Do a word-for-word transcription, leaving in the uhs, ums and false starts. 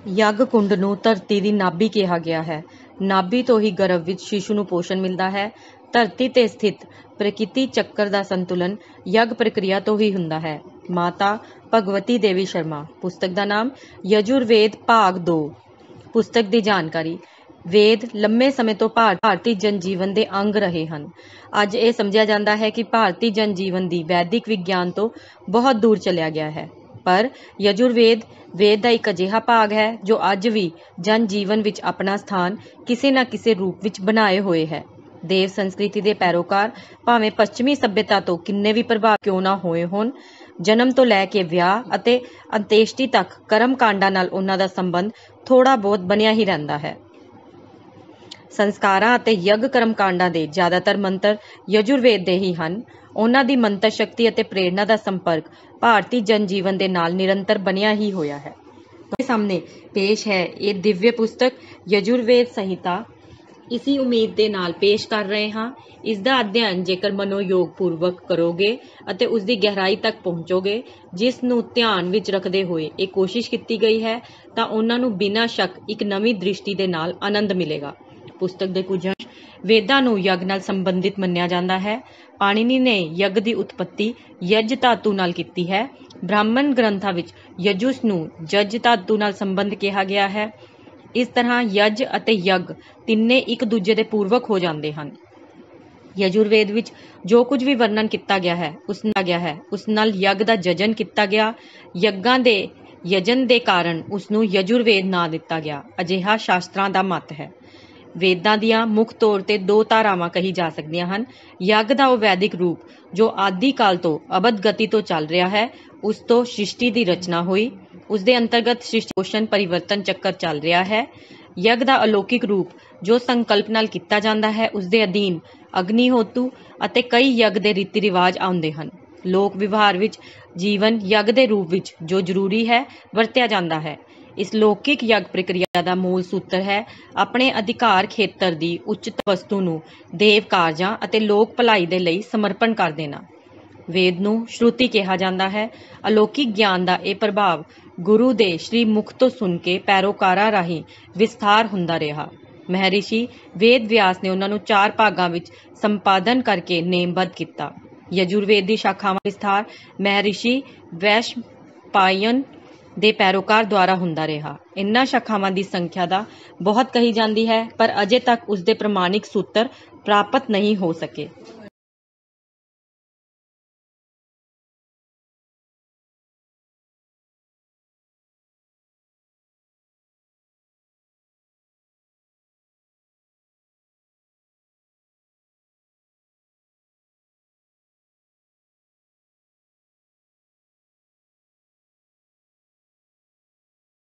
ਯੱਗ ਕੁੰਡ ਨੂੰ ਧਰਤੀ ਦੀ ਨਾਭੀ ਕਿਹਾ ਗਿਆ ਹੈ। ਨਾਭੀ ਤੋਂ ਹੀ ਗਰਭ ਵਿੱਚ ਸ਼ਿਸ਼ੂ ਨੂੰ ਪੋਸ਼ਣ ਮਿਲਦਾ ਹੈ। ਧਰਤੀ ਤੇ ਸਥਿਤ ਪ੍ਰਕਿਰਤੀ ਚੱਕਰ ਦਾ ਸੰਤੁਲਨ ਯੱਗ ਪ੍ਰਕਿਰਿਆ ਤੋਂ ਹੀ ਹੁੰਦਾ ਹੈ। ਮਾਤਾ ਭਗਵਤੀ ਦੇਵੀ ਸ਼ਰਮਾ। ਪੁਸਤਕ ਦਾ ਨਾਮ ਯਜੁਰਵੇਦ ਭਾਗ ਦੋ। ਪੁਸਤਕ ਦੀ ਜਾਣਕਾਰੀ। ਵੇਦ ਲੰਮੇ ਸਮੇਂ ਤੋਂ ਭਾਰਤੀ ਜਨਜੀਵਨ ਦੇ ਅੰਗ ਰਹੇ ਹਨ। ਅੱਜ ਇਹ ਸਮਝਿਆ ਜਾਂਦਾ ਹੈ ਕਿ ਭਾਰਤੀ ਜਨਜੀਵਨ ਦੀ ਵੈਦਿਕ ਵਿਗਿਆਨ ਤੋਂ ਬਹੁਤ ਦੂਰ ਚਲਿਆ ਗਿਆ ਹੈ, ਪਰ ਯਜੁਰਵੇਦ ਵੇਦ ਦਾ ਇੱਕ ਅਜਿਹਾ ਭਾਗ ਹੈ ਜੋ ਅੱਜ ਵੀ ਜਨ ਜੀਵਨ ਵਿੱਚ ਆਪਣਾ ਸਥਾਨ ਕਿਸੇ ਨਾ ਕਿਸੇ ਰੂਪ ਵਿੱਚ ਬਣਾਏ ਹੋਏ ਹੈ। ਦੇਵ ਸੰਸਕ੍ਰਿਤੀ ਦੇ ਪੈਰੋਕਾਰ ਭਾਵੇਂ ਪੱਛਮੀ ਸੱਭਿਅਤਾ ਤੋਂ ਕਿੰਨੇ ਵੀ ਪ੍ਰਭਾਵਿਤ ਕਿਉਂ ਨਾ ਹੋਏ ਹੋਣ, ਜਨਮ ਤੋਂ ਲੈ ਕੇ ਵਿਆਹ ਅਤੇ ਅੰਤੇਸ਼ਟੀ ਤੱਕ ਕਰਮ ਕਾਂਡਾਂ ਨਾਲ ਉਹਨਾਂ ਦਾ ਸੰਬੰਧ ਥੋੜਾ ਬਹੁਤ ਬਣਿਆ ਹੀ ਰਹਿੰਦਾ ਹੈ। ਸੰਸਕਾਰਾਂ ਅਤੇ ਯੱਗ ਕਰਮ ਕਾਂਡਾਂ ਦੇ ਜ਼ਿਆਦਾਤਰ ਮੰਤਰ ਯਜੁਰਵੇਦ ਦੇ ਹੀ ਹਨ। ਉਹਨਾਂ ਦੀ ਮੰਤਰ ਸ਼ਕਤੀ ਅਤੇ ਪ੍ਰੇਰਨਾ ਦਾ ਸੰਪਰਕ ਭਾਰਤੀ ਜਨਜੀਵਨ ਦੇ ਨਾਲ ਨਿਰੰਤਰ ਬਣਿਆ ਹੀ ਹੋਇਆ ਹੈ। ਤੁਹਾਡੇ ਸਾਹਮਣੇ ਪੇਸ਼ ਹੈ ਇਹ ਦਿਵਯ ਪੁਸਤਕ ਯਜੁਰਵੇਦ ਸੰਹਿਤਾ। ਇਸੀ ਉਮੀਦ ਦੇ ਨਾਲ ਪੇਸ਼ ਕਰ ਰਹੇ ਹਾਂ। ਇਸ ਦਾ ਅਧਿਐਨ ਜੇਕਰ ਮਨੋਯੋਗ ਪੂਰਵਕ ਕਰੋਗੇ ਅਤੇ ਉਸ ਦੀ ਗਹਿਰਾਈ ਤੱਕ ਪਹੁੰਚੋਗੇ, ਜਿਸ ਨੂੰ ਧਿਆਨ ਵਿੱਚ ਰੱਖਦੇ ਹੋਏ ਇਹ ਕੋਸ਼ਿਸ਼ ਕੀਤੀ ਗਈ ਹੈ, ਤਾਂ ਉਹਨਾਂ ਨੂੰ ਬਿਨਾਂ ਸ਼ੱਕ ਇੱਕ ਨਵੀਂ ਦ੍ਰਿਸ਼ਟੀ ਦੇ ਨਾਲ ਆਨੰਦ ਮਿਲੇਗਾ। ਪੁਸਤਕ ਦੇ ਕੁਝ ਅੰਸ਼। ਵੇਦਾਂ ਨੂੰ ਯੱਗ ਨਾਲ ਸੰਬੰਧਿਤ ਮੰਨਿਆ ਜਾਂਦਾ ਹੈ। ਪਾਣਿਨੀ ਨੇ ਯੱਗ ਦੀ ਉਤਪੱਤੀ ਯਜ ਧਾਤੂ ਨਾਲ ਕੀਤੀ ਹੈ। ਬ੍ਰਾਹਮਣ ਗ੍ਰੰਥਾਂ ਵਿੱਚ ਯਜੁਸ ਨੂੰ ਜਜ ਧਾਤੂ ਨਾਲ ਸੰਬੰਧ ਕਿਹਾ ਗਿਆ ਹੈ। ਇਸ ਤਰ੍ਹਾਂ ਯਜ ਅਤੇ ਯੱਗ ਤਿੰਨੇ ਇੱਕ ਦੂਜੇ ਦੇ ਪੂਰਵਕ ਹੋ ਜਾਂਦੇ ਹਨ। ਯਜੁਰਵੇਦ ਵਿੱਚ ਜੋ ਕੁਝ ਵੀ ਵਰਣਨ ਕੀਤਾ ਗਿਆ ਹੈ ਉਸ ਨਾਲ ਗਿਆ ਹੈ ਉਸ ਨਾਲ ਯੱਗ ਦਾ ਜਜਨ ਕੀਤਾ ਗਿਆ। ਯੱਗਾਂ ਦੇ ਯਜਨ ਦੇ ਕਾਰਨ ਉਸ ਨੂੰ ਯਜੁਰਵੇਦ ਨਾਂ ਦਿੱਤਾ ਗਿਆ। ਅਜਿਹਾ ਸ਼ਾਸਤਰਾਂ ਦਾ ਮਤ ਹੈ। ਵੇਦਾਂ ਦੀਆਂ ਮੁੱਖ ਤੌਰ ਤੇ ਦੋ ਧਾਰਾਵਾਂ ਕਹੀ ਜਾ ਸਕਦੀਆਂ ਹਨ। ਯੱਗ ਦਾ ਉਹ ਵੈਦਿਕ ਰੂਪ ਜੋ ਆਦਿ ਕਾਲ ਤੋਂ ਅਬਦ ਗਤੀ ਤੋਂ ਚੱਲ ਰਿਹਾ ਹੈ, ਉਸ ਤੋਂ ਸ੍ਰਿਸ਼ਟੀ ਦੀ ਰਚਨਾ ਹੋਈ, ਉਸ ਦੇ ਅੰਤਰਗਤ ਸ੍ਰਿਸ਼ਟੀ ਪੋਸ਼ਣ ਪਰਿਵਰਤਨ ਚੱਕਰ ਚੱਲ ਰਿਹਾ ਹੈ। ਯੱਗ ਦਾ ਅਲੌਕਿਕ ਰੂਪ ਜੋ ਸੰਕਲਪ ਨਾਲ ਕੀਤਾ ਜਾਂਦਾ ਹੈ, ਉਸ ਦੇ ਅਧੀਨ ਅਗਨੀਹੋਤੂ ਅਤੇ ਕਈ ਯੱਗ ਦੇ ਰੀਤੀ ਰਿਵਾਜ ਆਉਂਦੇ ਹਨ। ਲੋਕ ਵਿਵਹਾਰ ਵਿੱਚ ਜੀਵਨ ਯੱਗ ਦੇ ਰੂਪ ਵਿੱਚ ਜੋ ਜ਼ਰੂਰੀ ਹੈ ਵਰਤਿਆ ਜਾਂਦਾ ਹੈ। ਇਸ ਲੌਕਿਕ ਯੱਗ ਪ੍ਰਕਿਰਿਆ ਦਾ ਮੂਲ ਸੂਤਰ ਹੈ ਆਪਣੇ ਅਧਿਕਾਰ ਖੇਤਰ ਦੀ ਉੱਚਤਮ ਵਸਤੂ ਨੂੰ ਦੇਵ ਕਾਰਜਾਂ ਅਤੇ ਲੋਕ ਭਲਾਈ ਦੇ ਲਈ ਸਮਰਪਣ ਕਰ ਦੇਣਾ। ਵੇਦ ਨੂੰ ਸ਼ਰੂਤੀ ਕਿਹਾ ਜਾਂਦਾ ਹੈ। ਅਲੌਕਿਕ ਗਿਆਨ ਦਾ ਇਹ ਪ੍ਰਭਾਵ ਗੁਰੂ ਦੇ ਸ਼੍ਰੀ ਮੁਖ ਤੋਂ ਸੁਣ ਕੇ ਪੈਰੋਕਾਰਾਂ ਰਾਹੀਂ ਵਿਸਥਾਰ ਹੁੰਦਾ ਰਿਹਾ। ਮਹਰਿਸ਼ੀ ਵੇਦ ਵਿਆਸ ਨੇ ਉਹਨਾਂ ਨੂੰ ਚਾਰ ਭਾਗਾਂ ਵਿੱਚ ਸੰਪਾਦਨ ਕਰਕੇ ਨੇਮਬੱਧ ਕੀਤਾ। ਯਜੁਰਵੇਦ ਦੀ ਸ਼ਾਖਾਵਾਂ ਵਿਸਥਾਰ ਮਹਰਿਸ਼ੀ ਵੈਸ਼ੰਪਾਇਨ ਦੇ ਪੈਰੋਕਾਰ ਦੁਆਰਾ ਹੁੰਦਾ ਰਿਹਾ। ਇਨ੍ਹਾਂ ਸ਼ਾਖਾਵਾਂ ਦੀ ਸੰਖਿਆ ਦਾ ਬਹੁਤ ਕਹੀ ਜਾਂਦੀ ਹੈ, ਪਰ ਅਜੇ ਤੱਕ ਉਸ ਦੇ ਪ੍ਰਮਾਣਿਕ ਸੂਤਰ ਪ੍ਰਾਪਤ ਨਹੀਂ ਹੋ ਸਕੇ।